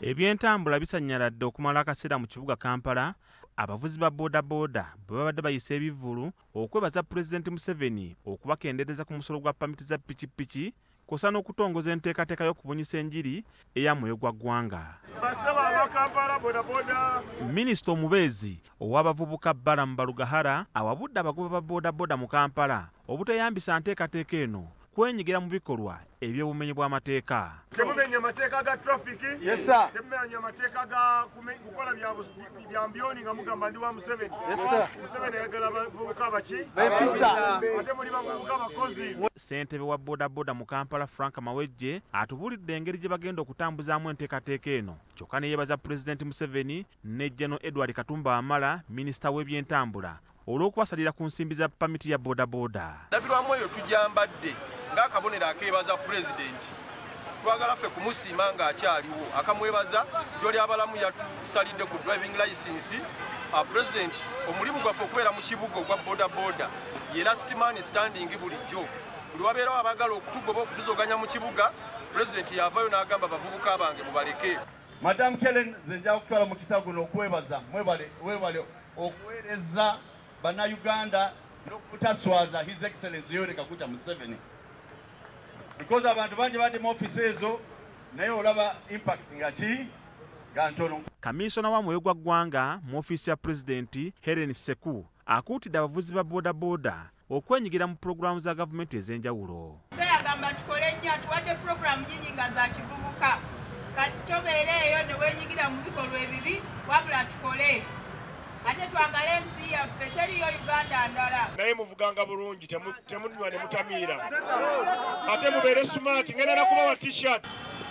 Ebyentambula bisanyaladde okumala akaseera mu kibuga Kampala, abavuzi ba bodaboda bwe babadde bayisa ebivvulu okwebaza Pulezidenti Museveni okubakendeereza ku musolo gwa pamiti za ppikipiki kw'ossa n'okutongoza enteekateeka y'okubunyisa enjiri eya mwoyo gwa ggwanga. Minisita omubeezi ow'abavubuka Balaam Balugahara awabudde abagoba ba bodaboda mu Kampala obutayambisa nteekateeka eno kwenyigira mu bikolwa eby'obumenyi bw'amateeka. Temumenya amateeka ga trafiki, temumenya amateeka ga kukola bya mbyoni nga mugamba ndi wa Museveni. Museveni ayagala abavubuka baki? Ate muli bavubuka bakozi. Ssentebe wa bodaboda mu Kampala Frank Mawejje atubulidde engeri gye bagenda okutambuzaamu enteekateeka eno. Kyokka ne yeebaza Pulezidenti Museveni ne General Edward Katumba Wamala, minisita w'ebyentambula, olw'okubasalira ku nsimbi za pamiti ya bodaboda. Ndabirwamu eyo tujambadde ng'akabonero akeebaza Pulezidenti. Twagala ffe kumusiima ng'akyaliwo, akamwebaza gy'oli abalamu yatusalidde ku driving license. Pulezidenti, omulimu gwaffe okubeera mu kibuga ogwa bodaboda ye last man standing bulijjo. Buli wabeerawo abagala okutugoba okutuzoganya mu kibuga, Pulezidenti yavaayo n'agamba abavubuka bange mubaleke. Madam Kellen, nze nja kutwala mukisa guno okwebaza mwebale okuweereza Bannayuganda n'okutaswaza His Excellency Yoweri Kaguta Museveni. Because abantu bangi badde mu office ezo naye olaba impact nga ki nga ntono. Kamiisona wa mwoyo gwa ggwanga mu ofiisi ya Pulezidenti Helen Seku akuutidde abavuzi ba bodaboda okwenyigira mu pulogulaamu za gavumenti ez'enjawulo. Yagamba tukole nnyo, atuwadde pulogulaamu nnyingi nga za kivubuka. Kati tobeereeyo ne weenyigira mu bikolwa ebibi, wabula tukole. Ate twagala ensi yaffe, teriyo Uganda ndala. Naye muvuganga bulungi, temunywa ne mutamiira. Ate mubeere smart, ngenda na kubawa t-shirt.